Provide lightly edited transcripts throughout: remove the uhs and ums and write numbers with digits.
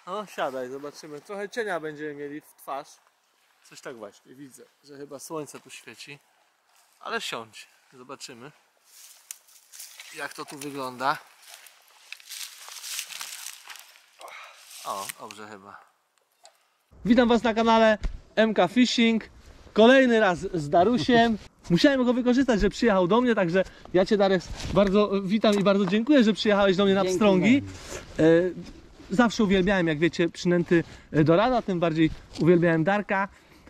No siadaj, zobaczymy. Trochę cienia będziemy mieli w twarz. Coś tak właśnie widzę, że chyba słońce tu świeci. Ale siądź, zobaczymy jak to tu wygląda. O, dobrze chyba. Witam Was na kanale MK Fishing. Kolejny raz z Darusiem. Musiałem go wykorzystać, że przyjechał do mnie, także ja Cię, Darek, bardzo witam i bardzo dziękuję, że przyjechałeś do mnie na pstrągi. Zawsze uwielbiałem, jak wiecie, przynęty do rana, tym bardziej uwielbiałem Darka.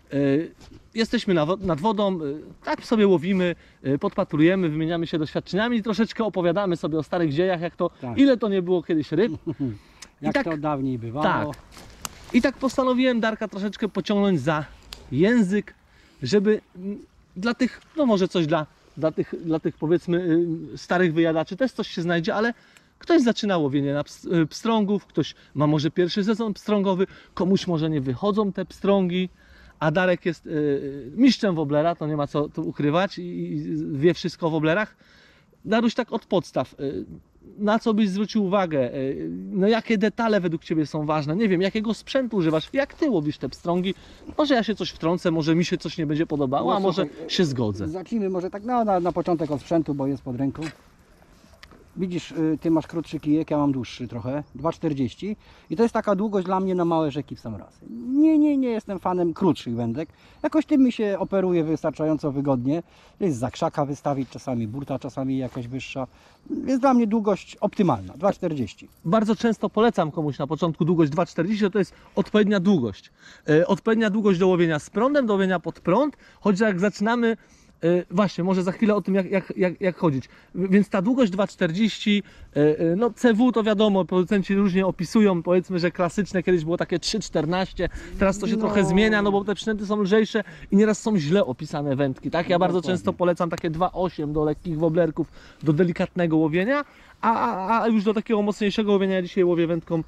Jesteśmy nad wodą, tak sobie łowimy, podpatrujemy, wymieniamy się doświadczeniami i troszeczkę opowiadamy sobie o starych dziejach, jak to, tak. Ile to nie było kiedyś ryb. Jak tak, to dawniej bywało. Tak. I tak postanowiłem Darka troszeczkę pociągnąć za język, żeby dla tych, no może coś dla tych powiedzmy starych wyjadaczy też coś się znajdzie, ale ktoś zaczyna łowienie na pstrągów, ktoś ma może pierwszy sezon pstrągowy, komuś może nie wychodzą te pstrągi, a Darek jest mistrzem woblera, to nie ma co tu ukrywać i wie wszystko o woblerach. Daruś, tak od podstaw, na co byś zwrócił uwagę, no jakie detale według Ciebie są ważne, nie wiem, jakiego sprzętu używasz, jak Ty łowisz te pstrągi, może ja się coś wtrącę, może mi się coś nie będzie podobało, a może się zgodzę. Zacznijmy może tak na początek od sprzętu, bo jest pod ręką. Widzisz, Ty masz krótszy kijek, ja mam dłuższy trochę, 2,40 i to jest taka długość dla mnie na małe rzeki w sam raz. Nie jestem fanem krótszych wędek, jakoś tym mi się operuje wystarczająco wygodnie, jest za krzaka wystawić, czasami burta, czasami jakaś wyższa, jest dla mnie długość optymalna, 2,40. Bardzo często polecam komuś na początku długość 2,40, to jest odpowiednia długość. Odpowiednia długość do łowienia z prądem, do łowienia pod prąd, choć jak zaczynamy, właśnie, może za chwilę o tym jak chodzić. Więc ta długość 2,40, no CW to wiadomo, producenci różnie opisują, powiedzmy, że klasyczne kiedyś było takie 3,14, teraz to się trochę zmienia, no bo te przynęty są lżejsze i nieraz są źle opisane wędki, tak? Ja bardzo często polecam takie 2,8 do lekkich woblerków, do delikatnego łowienia, a już do takiego mocniejszego łowienia ja dzisiaj łowię wędką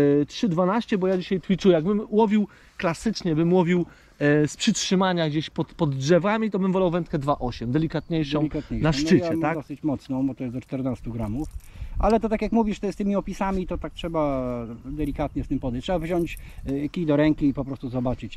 3,12, bo ja dzisiaj twitchuję. Jakbym łowił klasycznie, bym łowił z przytrzymania gdzieś pod drzewami, to bym wolał wędkę 2,8, delikatniejszą na szczycie, no ja tak? Dosyć mocną, bo to jest do 14 gramów. Ale to tak jak mówisz, to jest z tymi opisami, to tak trzeba delikatnie z tym podejść. Trzeba wziąć kij do ręki i po prostu zobaczyć,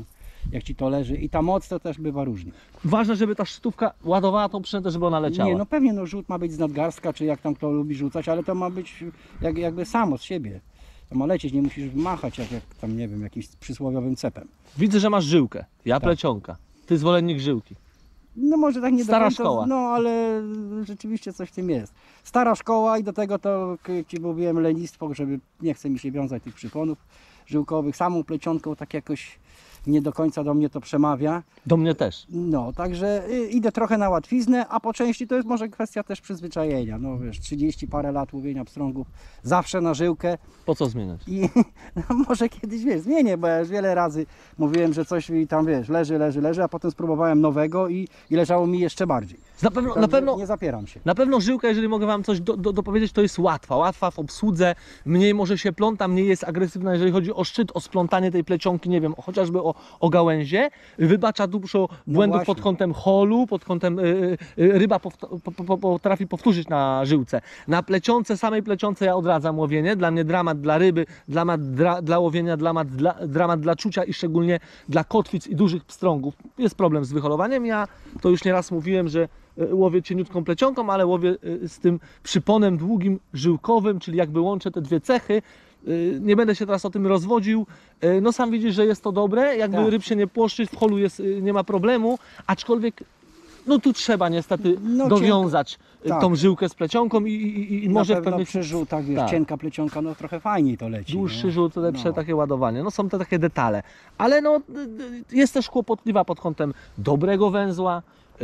jak ci to leży. I ta moc to też bywa różnie. Ważne, żeby ta szczytówka ładowała tą przynętę, żeby ona leciała. Nie, no pewnie, no rzut ma być z nadgarstka, czy jak tam kto lubi rzucać, ale to ma być jakby samo z siebie. To ma lecieć, nie musisz machać jak tam, nie wiem, jakimś przysłowiowym cepem. Widzę, że masz żyłkę, ja plecionka. Ty zwolennik żyłki. No może tak nie Stara do końca, szkoła. No ale rzeczywiście coś w tym jest. Stara szkoła i do tego to, jak Ci mówiłem, lenistwo, żeby nie chce mi się wiązać tych przyponów żyłkowych. Samą plecionką tak jakoś nie do końca do mnie to przemawia. Do mnie też. No, także idę trochę na łatwiznę, a po części to jest może kwestia też przyzwyczajenia. No wiesz, 30 parę lat łowienia pstrągów, zawsze na żyłkę. Po co zmieniać? I no, może kiedyś, wiesz, zmienię, bo ja już wiele razy mówiłem, że coś mi tam, wiesz, leży, a potem spróbowałem nowego i leżało mi jeszcze bardziej. Na pewno nie zapieram się. Na pewno żyłka, jeżeli mogę Wam coś dopowiedzieć, to jest łatwa w obsłudze, mniej może się pląta, mniej jest agresywna, jeżeli chodzi o szczyt, o splątanie tej plecionki, nie wiem, chociażby o gałęzie, wybacza dużo błędów pod kątem holu, pod kątem ryba potrafi powtórzyć na żyłce. Na plecionce, samej plecionce ja odradzam łowienie, dla mnie dramat dla ryby, dramat dla łowienia, dramat dla czucia i szczególnie dla kotwic i dużych pstrągów. Jest problem z wyholowaniem, ja to już nieraz mówiłem, że łowię cieniutką plecionką, ale łowię z tym przyponem długim, żyłkowym, czyli jakby łączę te dwie cechy. Nie będę się teraz o tym rozwodził. No sam widzisz, że jest to dobre, jakby tak. Ryb się nie płoszczy, w holu nie ma problemu, aczkolwiek no tu trzeba niestety dowiązać tą żyłkę z plecionką i może w pewnych przy rzutach, wiesz, cienka plecionka, no trochę fajniej to leci. Dłuższy rzut, lepsze takie ładowanie. No są te takie detale, ale no jest też kłopotliwa pod kątem dobrego węzła,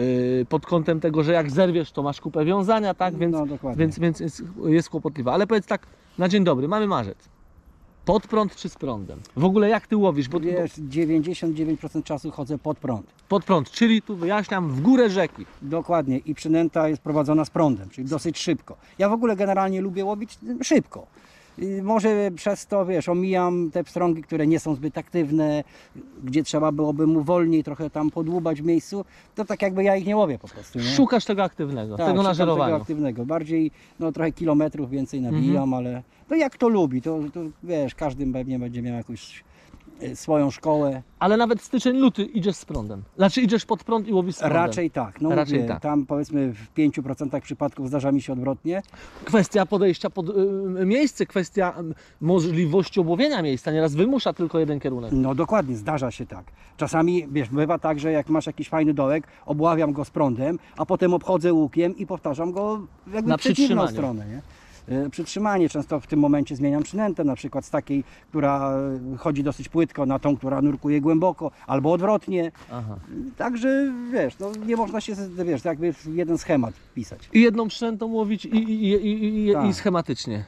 pod kątem tego, że jak zerwiesz, to masz kupę wiązania, tak? Więc jest kłopotliwa. Ale powiedz tak, na dzień dobry, mamy marzec. Pod prąd czy z prądem? W ogóle jak Ty łowisz? Bo wiesz, 99% czasu chodzę pod prąd. Pod prąd, czyli tu wyjaśniam, w górę rzeki. Dokładnie i przynęta jest prowadzona z prądem, czyli dosyć szybko. Ja w ogóle generalnie lubię łowić szybko. Może przez to, wiesz, omijam te pstrągi, które nie są zbyt aktywne, gdzie trzeba byłoby mu wolniej trochę tam podłubać w miejscu, to tak jakby ja ich nie łowię po prostu, nie? Szukasz tego aktywnego, Tak, tego szukam na żerowaniu. tego aktywnego. Bardziej, no trochę kilometrów więcej nabijam, ale no jak to lubi, to wiesz, każdy pewnie będzie miał jakąś swoją szkołę. Ale nawet styczeń, luty idziesz z prądem. Znaczy idziesz pod prąd i łowisz z prądem. Raczej tak. No Raczej mówię, tak. tam powiedzmy w 5% przypadków zdarza mi się odwrotnie. Kwestia podejścia pod miejsce, kwestia możliwości obłowienia miejsca. Nieraz wymusza tylko jeden kierunek. No dokładnie, zdarza się tak. Czasami, wiesz, bywa tak, że jak masz jakiś fajny dołek, obławiam go z prądem, a potem obchodzę łukiem i powtarzam go jakby Na w przeciwną przytrzymaniu. stronę, nie? Przytrzymanie, często w tym momencie zmieniam przynętę, na przykład z takiej, która chodzi dosyć płytko, na tą, która nurkuje głęboko, albo odwrotnie. Aha. Także wiesz, no nie można się, wiesz, jakby w jeden schemat pisać. I jedną przynętą łowić i Tak. schematycznie.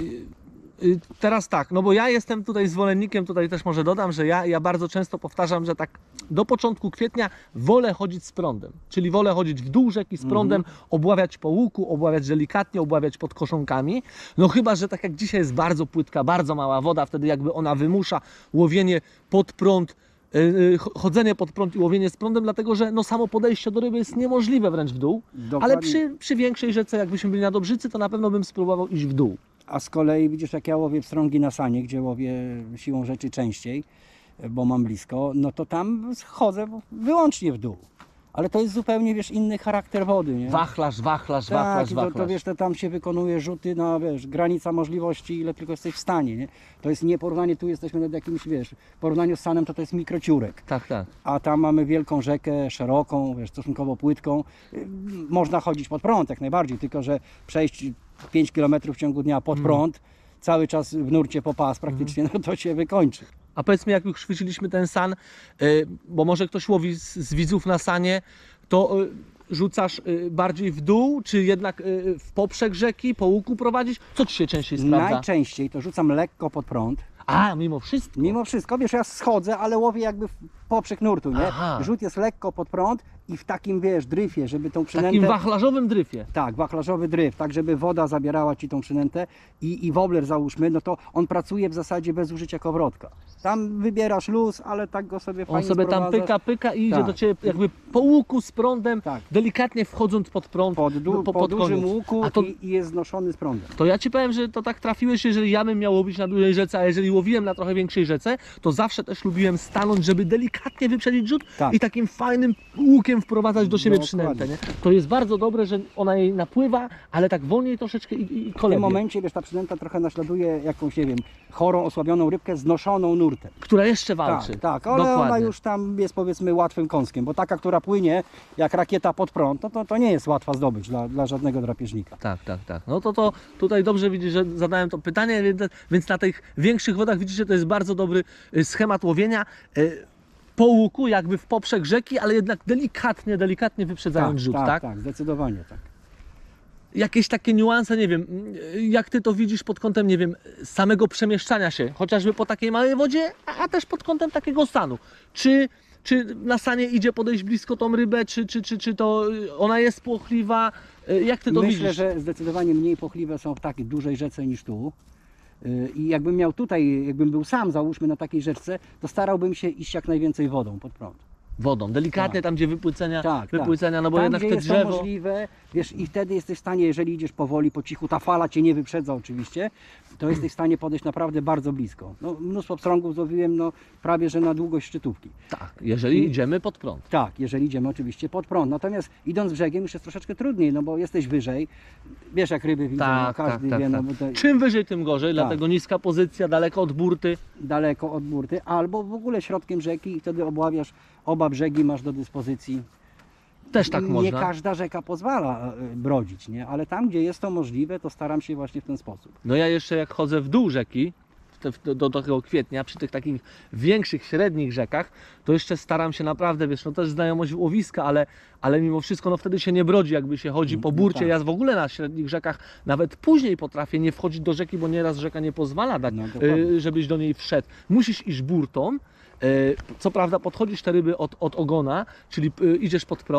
Teraz tak, no bo ja jestem tutaj zwolennikiem, tutaj też może dodam, że ja bardzo często powtarzam, że tak do początku kwietnia wolę chodzić z prądem, czyli wolę chodzić w dół rzeki z prądem, obławiać po łuku, obławiać delikatnie, obławiać pod koszonkami, no chyba, że tak jak dzisiaj jest bardzo płytka, bardzo mała woda, wtedy jakby ona wymusza łowienie pod prąd, chodzenie pod prąd i łowienie z prądem, dlatego że no samo podejście do ryby jest niemożliwe wręcz w dół, ale Dokładnie. przy większej rzece, jakbyśmy byli na Dobrzycy, to na pewno bym spróbował iść w dół. A z kolei widzisz, jak ja łowię pstrągi na sanie, gdzie łowię siłą rzeczy częściej, bo mam blisko, no to tam chodzę wyłącznie w dół. Ale to jest zupełnie, wiesz, inny charakter wody, nie? Wachlarz, wachlarz, Tak, wachlarz, i to wachlarz. wiesz, to tam się wykonuje rzuty na, wiesz, granica możliwości, ile tylko jesteś w stanie, nie? To jest nie porównanie, tu jesteśmy nad jakimś, wiesz, w porównaniu z sanem to jest mikrociurek. Tak, tak. A tam mamy wielką rzekę, szeroką, wiesz, stosunkowo płytką. Można chodzić pod prąd jak najbardziej, tylko że przejść 5 km w ciągu dnia pod prąd, cały czas w nurcie po pas praktycznie, no to się wykończy. A powiedz mi, jak już chwyciliśmy ten san, bo może ktoś łowi z widzów na sanie, to rzucasz bardziej w dół, czy jednak w poprzek rzeki, po łuku prowadzić? Co ci się częściej sprawdza? Najczęściej to rzucam lekko pod prąd. A, mimo wszystko. Mimo wszystko, wiesz, ja schodzę, ale łowię jakby w poprzek nurtu, nie? Aha. Rzut jest lekko pod prąd i w takim, wiesz, dryfie, żeby tą W przynętę... takim wachlarzowym dryfie. Tak, wachlarzowy dryf, tak żeby woda zabierała ci tą przynętę i wobbler załóżmy, no to on pracuje w zasadzie bez użycia kowrotka. Tam wybierasz luz, ale tak go sobie On fajnie sobie tam sprowadzasz. pyka i idzie Tak. do ciebie jakby po łuku z prądem, Tak. delikatnie wchodząc pod prąd, Po dużym koniec. łuku A to, i jest znoszony z prądem. to ja ci powiem, że to tak trafiłeś, jeżeli ja bym miał łowić na dużej rzece, a jeżeli łowiłem na trochę większej rzece, to zawsze też lubiłem stanąć, żeby delikatnie wyprzedzić rzut Tak. i takim fajnym łukiem wprowadzać do siebie Dokładnie. przynętę. Nie? To jest bardzo dobre, że ona jej napływa, ale tak wolniej troszeczkę i W tym kolebie, momencie, wiesz, ta przynęta trochę naśladuje jakąś, nie wiem, chorą, osłabioną rybkę znoszoną nurtem. która jeszcze walczy. Tak, tak, ale ona Dokładnie. już tam jest powiedzmy łatwym kąskiem, bo taka, która płynie jak rakieta pod prąd, to nie jest łatwa zdobycz dla żadnego drapieżnika. Tak, tak, tak. No to tutaj dobrze widzisz, że zadałem to pytanie, więc na tych większych wodach widzicie, to jest bardzo dobry schemat łowienia. Po łuku, jakby w poprzek rzeki, ale jednak delikatnie wyprzedzając rzut, tak? Tak, zdecydowanie tak. Jakieś takie niuanse, nie wiem, jak ty to widzisz pod kątem, nie wiem, samego przemieszczania się, chociażby po takiej małej wodzie, a też pod kątem takiego stanu. Czy na sanie idzie podejść blisko tą rybę, czy to ona jest płochliwa? Jak ty to Myślę, widzisz? że zdecydowanie mniej płochliwe są w takiej dużej rzece niż tu. I jakbym miał tutaj, jakbym był sam, załóżmy na takiej rzeczce, to starałbym się iść jak najwięcej wodą pod prąd. Wodą, delikatnie Tak. tam, gdzie wypłycenia, no bo tam, jednak gdzie te jest to drzewo... możliwe, wiesz, i wtedy jesteś w stanie, jeżeli idziesz powoli, po cichu, ta fala cię nie wyprzedza oczywiście, to jesteś w stanie podejść naprawdę bardzo blisko. No, mnóstwo pstrągów złowiłem, no, prawie że na długość szczytówki. Tak, jeżeli idziemy pod prąd. Tak, jeżeli idziemy oczywiście pod prąd. Natomiast idąc brzegiem już jest troszeczkę trudniej, no bo jesteś wyżej, wiesz jak ryby widzą, Tak, no, każdy tak, wie, tak, no, tak. bo to Czym wyżej, tym gorzej, dlatego niska pozycja, daleko od burty. daleko od burty, albo w ogóle środkiem rzeki i wtedy obławiasz oba brzegi, masz do dyspozycji. Też tak nie można. każda rzeka pozwala brodzić, nie? Ale tam, gdzie jest to możliwe, to staram się właśnie w ten sposób. No ja jeszcze jak chodzę w dół rzeki, do tego kwietnia, przy tych takich większych, średnich rzekach, to jeszcze staram się naprawdę, wiesz, no też znajomość łowiska, ale mimo wszystko, no wtedy się nie brodzi, jakby się chodzi po No burcie. tak. Ja w ogóle na średnich rzekach nawet później potrafię nie wchodzić do rzeki, bo nieraz rzeka nie pozwala dać, No, dokładnie. żebyś do niej wszedł. Musisz iść burtą. Co prawda podchodzisz te ryby od ogona, czyli idziesz pod prąd,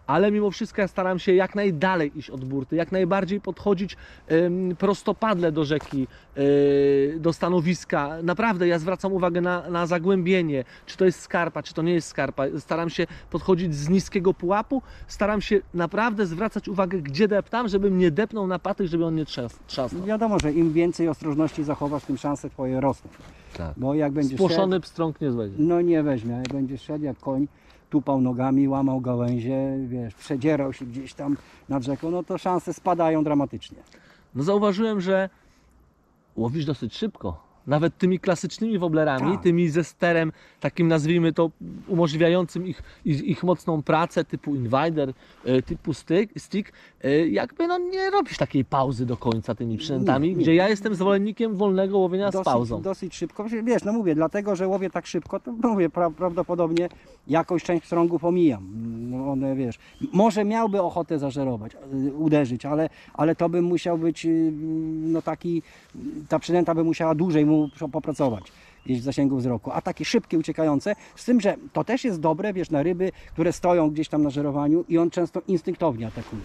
ale mimo wszystko ja staram się jak najdalej iść od burty, jak najbardziej podchodzić prostopadle do rzeki, do stanowiska. Naprawdę ja zwracam uwagę na zagłębienie, czy to jest skarpa, czy to nie jest skarpa. Staram się podchodzić z niskiego pułapu, staram się naprawdę zwracać uwagę, gdzie deptam, żebym nie depnął na patyk, żeby on nie trzasnął. Wiadomo, że im więcej ostrożności zachowasz, tym szanse twoje rosną. Tak. Bo jak będziesz Spłoszony szedł, pstrąg nie weźmie. no nie weźmie, jak będziesz szedł jak koń, tupał nogami, łamał gałęzie, wiesz, przedzierał się gdzieś tam nad rzeką, no to szanse spadają dramatycznie. No zauważyłem, że łowisz dosyć szybko. Nawet tymi klasycznymi woblerami, Tak. tymi ze sterem, takim nazwijmy to, umożliwiającym ich mocną pracę, typu inwider, typu stick, jakby no nie robisz takiej pauzy do końca tymi przynętami, Nie. gdzie ja jestem zwolennikiem wolnego łowienia z pauzą. Dosyć szybko, wiesz, no mówię, dlatego, że łowię tak szybko, to mówię, prawdopodobnie jakąś część pstrągów omijam. No one, wiesz, może miałby ochotę zażerować, uderzyć, ale to by musiał być, no taki, ta przynęta by musiała dłużej mu popracować gdzieś w zasięgu wzroku, a takie szybkie, uciekające, z tym, że to też jest dobre, wiesz, na ryby, które stoją gdzieś tam na żerowaniu i on często instynktownie atakuje.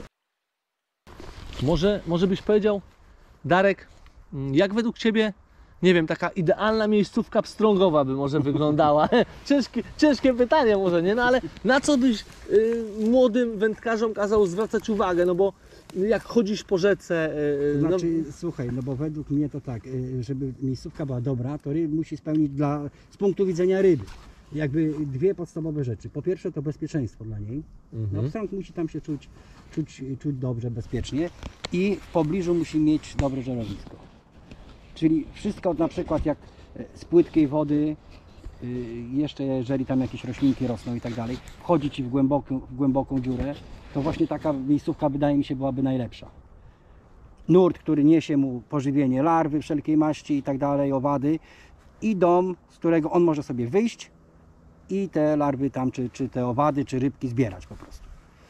Może byś powiedział, Darek, jak według Ciebie, nie wiem, taka idealna miejscówka pstrągowa by może wyglądała? Ciężkie pytanie może, nie? No ale na co byś młodym wędkarzom kazał zwracać uwagę? No bo jak chodzisz po rzece... Znaczy, słuchaj, no bo według mnie to tak, żeby miejscówka była dobra, to ryb musi spełnić z punktu widzenia ryby jakby dwie podstawowe rzeczy. Po pierwsze to bezpieczeństwo dla niej. No, pstrąg musi tam się czuć dobrze, bezpiecznie i w pobliżu musi mieć dobre żerowisko. Czyli wszystko na przykład jak z płytkiej wody, jeszcze jeżeli tam jakieś roślinki rosną i tak dalej, wchodzi Ci w głęboką dziurę, to właśnie taka miejscówka wydaje mi się byłaby najlepsza. Nurt, który niesie mu pożywienie, larwy wszelkiej maści i tak dalej, owady i dom, z którego on może sobie wyjść i te larwy tam, czy te owady, czy rybki zbierać po prostu.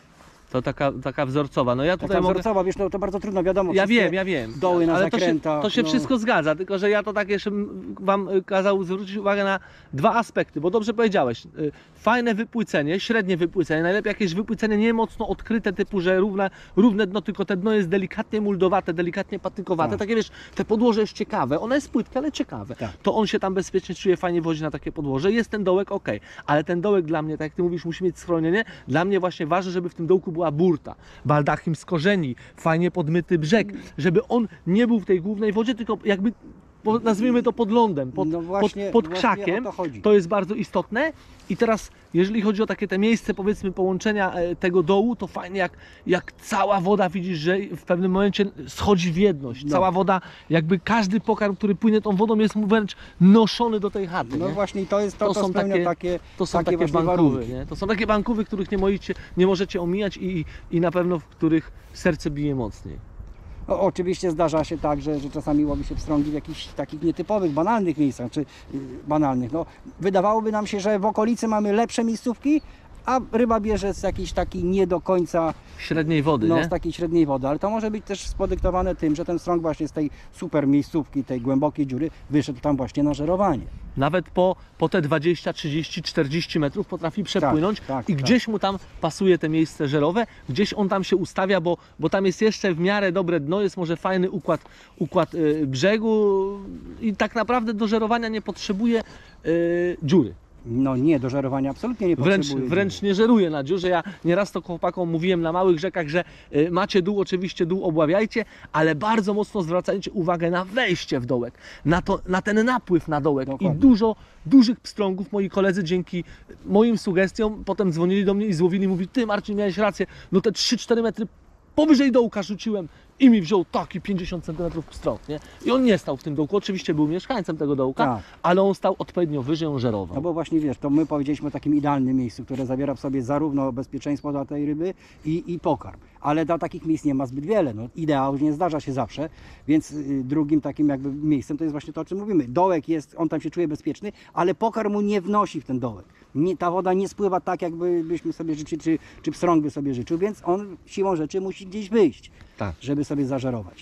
To taka wzorcowa. No ja tutaj Taka mogę... wzorcowa, wiesz, no to bardzo trudno, wiadomo. Ja wszystkie wiem. Doły na Ale zakrętach. to się no. wszystko zgadza, tylko że ja to tak jeszcze Wam kazał zwrócić uwagę na dwa aspekty, bo dobrze powiedziałeś. Fajne wypłycenie, średnie wypłycenie, najlepiej jakieś wypłycenie nie mocno odkryte, typu, że równe dno, tylko te dno jest delikatnie muldowate, delikatnie patykowate. Tak. Takie wiesz, te podłoże jest ciekawe, ono jest płytkie, ale ciekawe. Tak. To on się tam bezpiecznie czuje, fajnie wchodzi na takie podłoże. Jest ten dołek, ok, ale ten dołek dla mnie, tak jak Ty mówisz, musi mieć schronienie. Dla mnie właśnie ważne, żeby w tym dołku była burta, baldachim z korzeni, fajnie podmyty brzeg, żeby on nie był w tej głównej wodzie, tylko jakby, nazwijmy to pod lądem, No właśnie, pod właśnie krzakiem. o to chodzi. To jest bardzo istotne. I teraz, jeżeli chodzi o takie te miejsce, powiedzmy, połączenia tego dołu, to fajnie jak cała woda, widzisz, że w pewnym momencie schodzi w jedność. No. Cała woda, jakby każdy pokarm, który płynie tą wodą, jest mu wręcz noszony do tej chaty. No nie? właśnie i to są spełnia takie To są takie właśnie bankówy, warunki. nie? To są takie bankówy, których nie możecie omijać i na pewno w których serce bije mocniej. Oczywiście zdarza się tak, że czasami łowi się pstrągi w jakichś takich nietypowych, banalnych miejscach, czy banalnych. No, wydawałoby nam się, że w okolicy mamy lepsze miejscówki, a ryba bierze z jakiejś takiej nie do końca, Średniej wody, no nie? z takiej średniej wody, ale to może być też spodyktowane tym, że ten pstrąg właśnie z tej super miejscówki, tej głębokiej dziury wyszedł tam właśnie na żerowanie. Nawet po te 20, 30, 40 metrów potrafi przepłynąć tak, i tak. gdzieś mu tam pasuje te miejsce żerowe, gdzieś on tam się ustawia, bo tam jest jeszcze w miarę dobre dno, jest może fajny układ brzegu i tak naprawdę do żerowania nie potrzebuje dziury. No nie, do żerowania absolutnie nie potrzebuje. Wręcz nie żeruje na dziurze. Ja nieraz to chłopakom mówiłem na małych rzekach, że macie dół, oczywiście dół obławiajcie, ale bardzo mocno zwracajcie uwagę na wejście w dołek, na ten napływ na dołek. Dokładnie. I dużo dużych pstrągów moi koledzy dzięki moim sugestiom potem dzwonili do mnie i złowili, mówi: ty Marcin, miałeś rację, no te 3-4 metry powyżej dołka rzuciłem i mi wziął taki 50 cm pstrąg, nie? I on nie stał w tym dołku, oczywiście był mieszkańcem tego dołka, Tak. ale on stał odpowiednio wyżej, on żerował. No bo właśnie wiesz, to my powiedzieliśmy o takim idealnym miejscu, które zawiera w sobie zarówno bezpieczeństwo dla tej ryby i pokarm. Ale dla takich miejsc nie ma zbyt wiele. No, ideał nie zdarza się zawsze, więc drugim takim jakby miejscem to jest właśnie to, o czym mówimy. Dołek jest, on tam się czuje bezpieczny, ale pokarm mu nie wnosi w ten dołek. Ta woda nie spływa tak, jakbyśmy sobie życzyli, czy pstrąg by sobie życzył, więc on siłą rzeczy musi gdzieś wyjść, Tak. żeby sobie zażerować.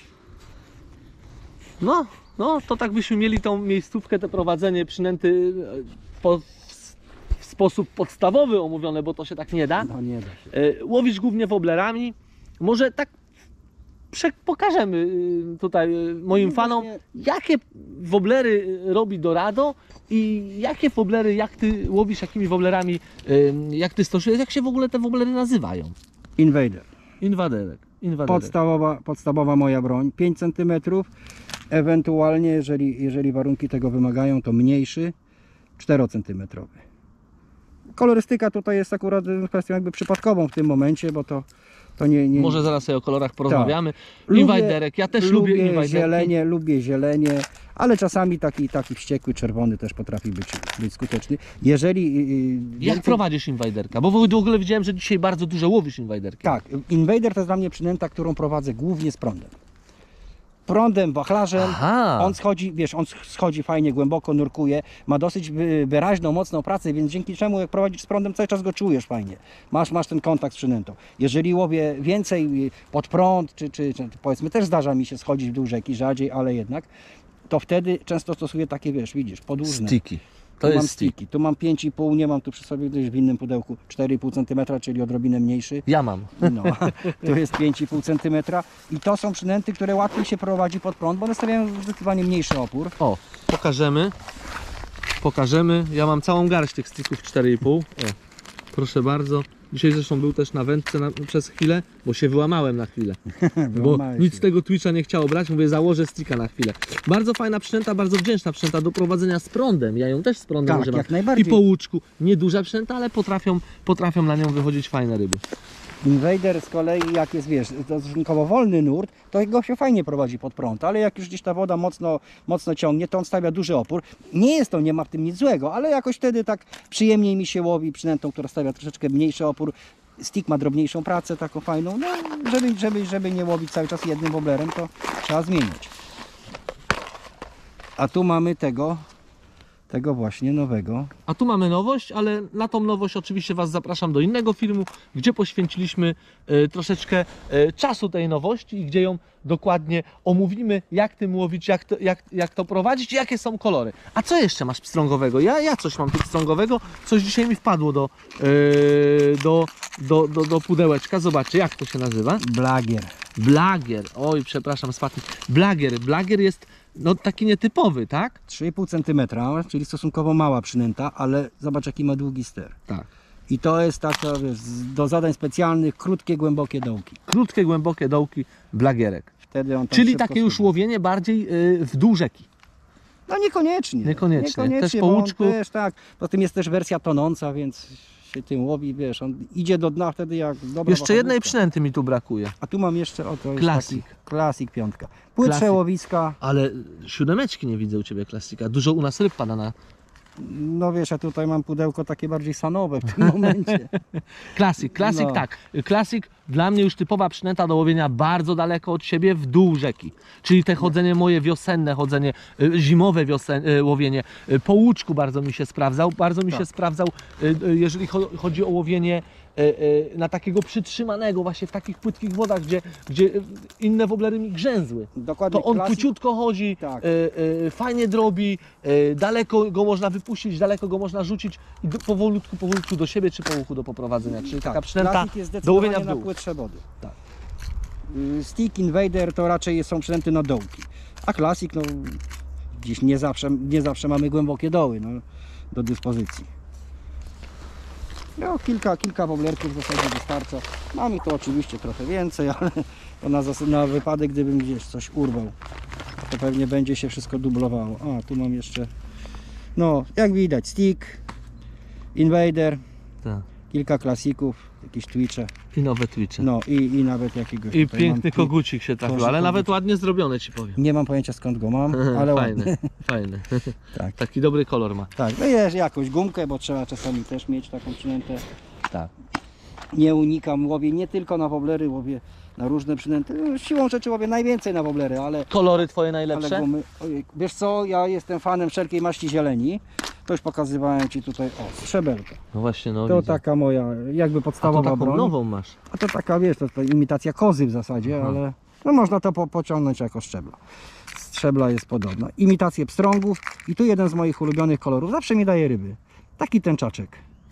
No, to tak byśmy mieli tą miejscówkę, te prowadzenie przynęty sposób podstawowy omówione, bo to się tak nie da. No nie da się. Łowisz głównie woblerami. Może tak pokażemy tutaj moim No fanom, właśnie. jakie woblery robi Dorado i jakie woblery, jak ty łowisz, jakimi woblerami, jak ty stosujesz, jak się w ogóle te woblery nazywają. Invader. Inwaderek. Podstawowa moja broń, 5 cm, ewentualnie jeżeli warunki tego wymagają, to mniejszy, 4 cm. Kolorystyka tutaj jest akurat kwestią jakby przypadkową w tym momencie, bo to nie... Może zaraz sobie o kolorach porozmawiamy. Lubię- Inwajderek, ja też lubię inwajderki. Lubię zielenie, ale czasami taki wściekły czerwony też potrafi być skuteczny. Jeżeli Jak prowadzisz inwajderka? Bo w ogóle widziałem, że dzisiaj bardzo dużo łowisz inwajderki. Tak, Invader to jest dla mnie przynęta, którą prowadzę głównie z prądem. Prądem, wachlarzem, Aha. on schodzi fajnie, głęboko nurkuje, ma dosyć wyraźną, mocną pracę, więc dzięki czemu jak prowadzisz z prądem, cały czas go czujesz fajnie. Masz ten kontakt z przynętą. Jeżeli łowię więcej pod prąd, czy powiedzmy też zdarza mi się schodzić w dół rzeki, rzadziej, ale jednak, to wtedy często stosuję takie, widzisz, podłużne. Sticky. To Tu jest mam sticky, tu mam 5,5, nie mam tu przy sobie gdzieś w innym pudełku 4,5 cm, czyli odrobinę mniejszy. Ja mam. No, tu jest 5,5 cm i to są przynęty, które łatwiej się prowadzi pod prąd, bo one stawiają zdecydowanie mniejszy opór. O, pokażemy. Ja mam całą garść tych sticków 4,5. O, proszę bardzo. Dzisiaj zresztą był też na wędce przez chwilę, bo się wyłamałem na chwilę. Bo Wyłamałeś nic się. z tego Twitcha nie chciało brać, mówię, założę sticka na chwilę. Bardzo fajna przynęta, bardzo wdzięczna przynęta do prowadzenia z prądem. Ja ją też z prądem Tak, używam. jak najbardziej. I po łuczku. Nieduża przynęta, ale potrafią na nią wychodzić fajne ryby. Invader z kolei, jak jest, to stosunkowo wolny nurt, to go się fajnie prowadzi pod prąd, ale jak już gdzieś ta woda mocno ciągnie, to on stawia duży opór. Nie ma w tym nic złego, ale jakoś wtedy tak przyjemniej mi się łowi przynętą, która stawia troszeczkę mniejszy opór. Stick ma drobniejszą pracę, taką fajną, no żeby nie łowić cały czas jednym woblerem, to trzeba zmieniać. A tu mamy tego właśnie nowego. A tu mamy nowość, ale na tą nowość oczywiście Was zapraszam do innego filmu, gdzie poświęciliśmy troszeczkę czasu tej nowości i gdzie ją dokładnie omówimy, jak tym łowić, jak to prowadzić i jakie są kolory. A co jeszcze masz pstrągowego? Ja coś mam tu pstrągowego, coś dzisiaj mi wpadło do pudełeczka. Zobaczcie, jak to się nazywa. Blagier. Blagier. Oj, przepraszam, spadł. Blagier jest no taki nietypowy, tak? 3,5 cm, czyli stosunkowo mała przynęta, ale zobacz jaki ma długi ster. Tak. I to jest taka, do zadań specjalnych, krótkie, głębokie dołki. Krótkie, głębokie dołki, blagierek. Wtedy on tam Czyli szybko takie już służy. łowienie bardziej w dół rzeki. No niekoniecznie. Niekoniecznie. Też po bo on łuczku. Też, tak. Poza tym jest też wersja tonąca, więc się tym łowi, on idzie do dna wtedy jak dobra Jeszcze jednej wachowówka. przynęty mi tu brakuje. A tu mam jeszcze, to jest Klasik. taki Klasik 5. Płytsze Klasik. łowiska, Ale siódemeczki nie widzę u Ciebie klasika. Dużo u nas ryb pada na no ja tutaj mam pudełko takie bardziej sanowe w tym momencie. klasik. No. Tak. Klasik dla mnie już typowa przynęta do łowienia bardzo daleko od siebie w dół rzeki. Czyli te chodzenie moje wiosenne, chodzenie zimowe łowienie. Po łuczku bardzo mi się sprawdzał. Bardzo mi się Tak. sprawdzał, jeżeli chodzi o łowienie na takiego przytrzymanego właśnie w takich płytkich wodach, gdzie inne woblery mi grzęzły. Dokładnie. To on Klasik- płyciutko chodzi, Tak. fajnie drobi, daleko go można wypuścić, daleko go można rzucić i powolutku do siebie czy po łuku do poprowadzenia. Czyli taka przynęta Klasik jest do łowienia w zdecydowanie na dół. płytsze wody. Tak. Stick, Invader to raczej są przynęty na dołki. A Klasik, no gdzieś nie zawsze mamy głębokie doły do dyspozycji. No, kilka woblerków w zasadzie wystarcza. Mamy tu oczywiście trochę więcej, ale to na wypadek, gdybym gdzieś coś urwał, to pewnie będzie się wszystko dublowało. A, tu mam jeszcze, no jak widać, Stick, Invader, Tak. kilka klasików, jakieś Twitche, I nowe Twitche. no i nawet jakiegoś I tutaj piękny mam kogucik się trafił, Boże, ale nawet kogucik. ładnie zrobione Ci powiem. Nie mam pojęcia skąd go mam, ale ładny. Fajny. Tak. Taki dobry kolor ma. Tak, no jest jakąś gumkę, bo trzeba czasami też mieć taką przynętę. Tak. Nie unikam, łowię nie tylko na woblery, łowię na różne przynęty. No, siłą rzeczy łowię najwięcej na woblery, ale Kolory Twoje najlepsze? gumy. Ojej, wiesz co, ja jestem fanem wszelkiej maści zieleni. To już pokazywałem Ci tutaj, strzebelka. No właśnie, no To widzę. taka moja, jakby A to podstawowa taką broń. nową masz. A to taka, wiesz, to imitacja kozy w zasadzie, Aha. ale no można to pociągnąć jako szczebla. Szczebla jest podobna. Imitację pstrągów i tu jeden z moich ulubionych kolorów, zawsze mi daje ryby. Taki tęczaczek.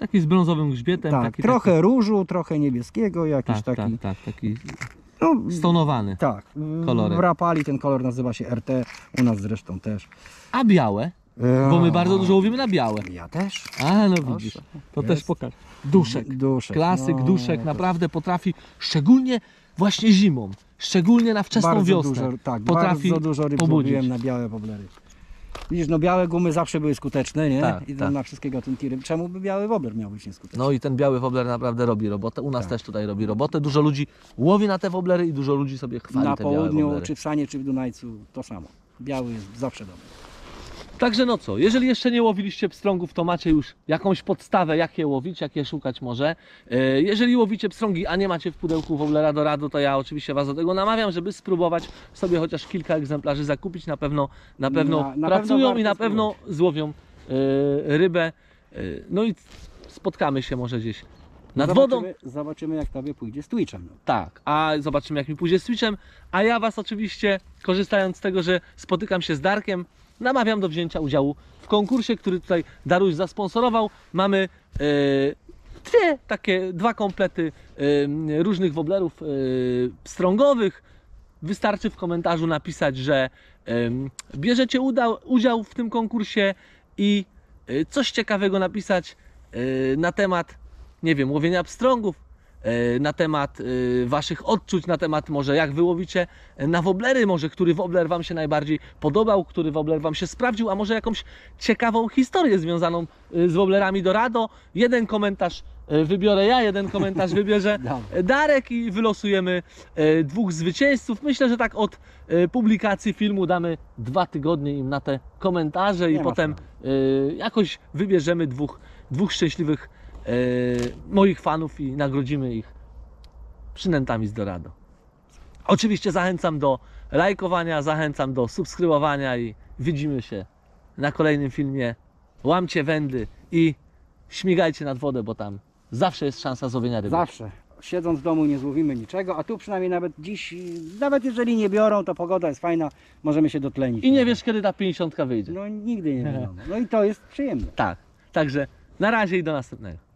Taki z brązowym grzbietem. Tak, taki, trochę różu, trochę niebieskiego, jakiś tak, taki. taki No, stonowany. tak, kolorek. w Rapali ten kolor nazywa się RT, u nas zresztą też. A białe? Bo my bardzo dużo łowimy na białe. Ja też. A, no Proszę. widzisz. To Jest. też pokaż. Duszek. Duszek. Klasyk, No, duszek to naprawdę potrafi, szczególnie właśnie zimą, szczególnie na wczesną bardzo wiosnę, dużo, tak, potrafi bardzo dużo ryb pobudzić. złowiłem na białe woblery. Widzisz, no białe gumy zawsze były skuteczne, nie? Tak, I to tak. na wszystkie gatunki ryb. Czemu by biały wobler miał być nieskuteczny? No i ten biały wobler naprawdę robi robotę. U nas Tak. też tutaj robi robotę. Dużo ludzi łowi na te woblery i dużo ludzi sobie chwali Na te białe południu, woblery. czy w Sanie, czy w Dunajcu to samo. Biały jest zawsze dobry. Także no co, jeżeli jeszcze nie łowiliście pstrągów, to macie już jakąś podstawę, jak je łowić, jak je szukać może. Jeżeli łowicie pstrągi, a nie macie w pudełku woblera Dorado, to ja oczywiście Was do tego namawiam, żeby spróbować sobie chociaż kilka egzemplarzy zakupić. Na pewno Na pracują pewno i na warto pewno złowią rybę. No i spotkamy się może gdzieś nad wodą. Zobaczymy, jak tobie pójdzie z Twitchem. No. Tak, a zobaczymy, jak mi pójdzie z Twitchem. A ja Was oczywiście, korzystając z tego, że spotykam się z Darkiem, namawiam do wzięcia udziału w konkursie, który tutaj Daruś zasponsorował. Mamy dwa komplety różnych woblerów pstrągowych. Wystarczy w komentarzu napisać, że bierzecie udział w tym konkursie i coś ciekawego napisać na temat, nie wiem, łowienia pstrągów, na temat Waszych odczuć, na temat może jak wy łowicie na woblery, może który wobler Wam się najbardziej podobał, który wobler Wam się sprawdził, a może jakąś ciekawą historię związaną z woblerami Dorado. Jeden komentarz wybiorę ja, jeden komentarz wybierze Darek i wylosujemy dwóch zwycięzców. Myślę, że tak od publikacji filmu damy 2 tygodnie im na te komentarze i Nie ma potem jakoś wybierzemy dwóch szczęśliwych moich fanów i nagrodzimy ich przynętami z Dorado. Oczywiście zachęcam do lajkowania, zachęcam do subskrybowania i widzimy się na kolejnym filmie. Łamcie wędy i śmigajcie nad wodę, bo tam zawsze jest szansa złowienia ryby. Zawsze. Siedząc w domu nie złowimy niczego, a tu przynajmniej nawet dziś, nawet jeżeli nie biorą, to pogoda jest fajna, możemy się dotlenić. I nie wiesz, kiedy ta 50 wyjdzie. No nigdy nie wiadomo. No i to jest przyjemne. Tak, także na razie i do następnego.